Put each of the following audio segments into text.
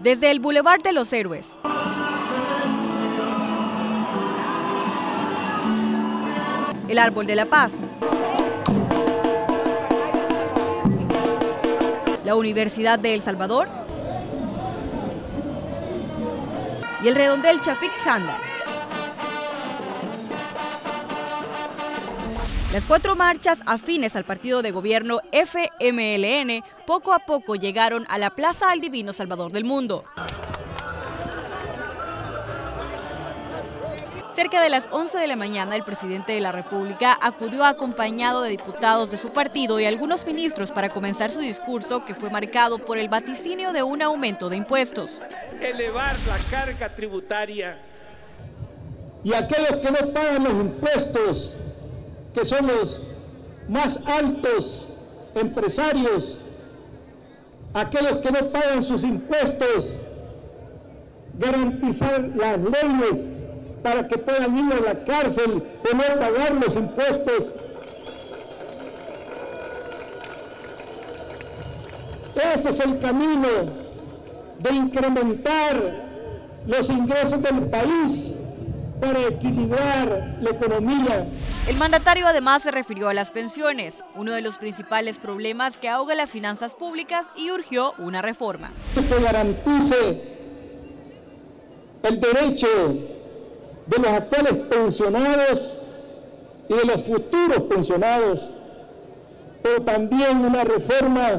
Desde el Boulevard de los Héroes, el Árbol de la Paz, la Universidad de El Salvador y el redondel Chafik Handa. Las 4 marchas afines al partido de gobierno FMLN poco a poco llegaron a la Plaza al Divino Salvador del Mundo. Cerca de las 11 de la mañana, el presidente de la República acudió acompañado de diputados de su partido y algunos ministros para comenzar su discurso, que fue marcado por el vaticinio de un aumento de impuestos. Elevar la carga tributaria. Y aquellos que no pagan los impuestos, que son los más altos empresarios, aquellos que no pagan sus impuestos, garantizar las leyes para que puedan ir a la cárcel por no pagar los impuestos. Ese es el camino de incrementar los ingresos del país para equilibrar la economía. El mandatario además se refirió a las pensiones, uno de los principales problemas que ahoga las finanzas públicas, y urgió una reforma. Que garantice el derecho de los actuales pensionados y de los futuros pensionados, pero también una reforma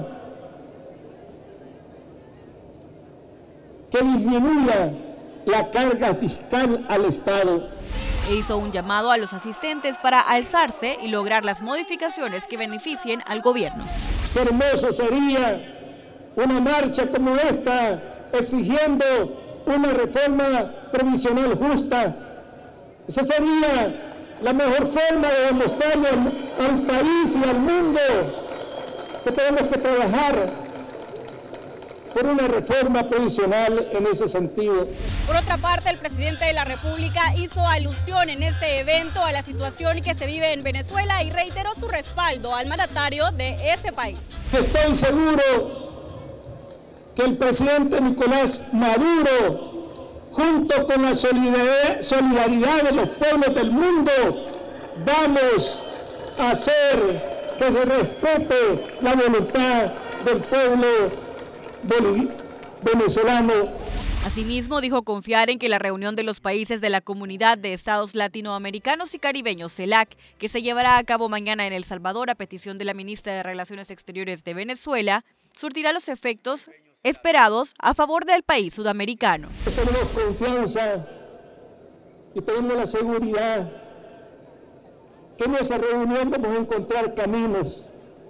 que disminuya la carga fiscal al Estado. E hizo un llamado a los asistentes para alzarse y lograr las modificaciones que beneficien al gobierno. Qué hermoso sería una marcha como esta, exigiendo una reforma previsional justa. Esa sería la mejor forma de demostrarle al país y al mundo que tenemos que trabajar por una reforma previsional en ese sentido. Por otra parte, el presidente de la República hizo alusión en este evento a la situación que se vive en Venezuela y reiteró su respaldo al mandatario de ese país. Estoy seguro que el presidente Nicolás Maduro, junto con la solidaridad de los pueblos del mundo, vamos a hacer que se respete la voluntad del pueblo venezolano. Asimismo, dijo confiar en que la reunión de los países de la Comunidad de Estados Latinoamericanos y Caribeños, CELAC, que se llevará a cabo mañana en El Salvador a petición de la ministra de Relaciones Exteriores de Venezuela, surtirá los efectos esperados a favor del país sudamericano. Tenemos confianza y tenemos la seguridad que en esa reunión vamos a encontrar caminos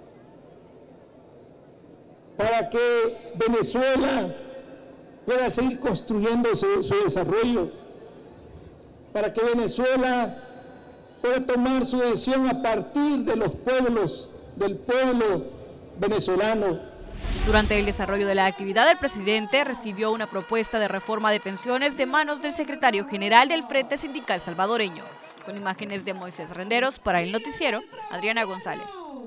para que Venezuela pueda seguir construyendo su desarrollo, para que Venezuela pueda tomar su decisión a partir de los pueblos, del pueblo venezolano. Durante el desarrollo de la actividad, el presidente recibió una propuesta de reforma de pensiones de manos del secretario general del Frente Sindical Salvadoreño. Con imágenes de Moisés Renderos, para el noticiero, Adriana González.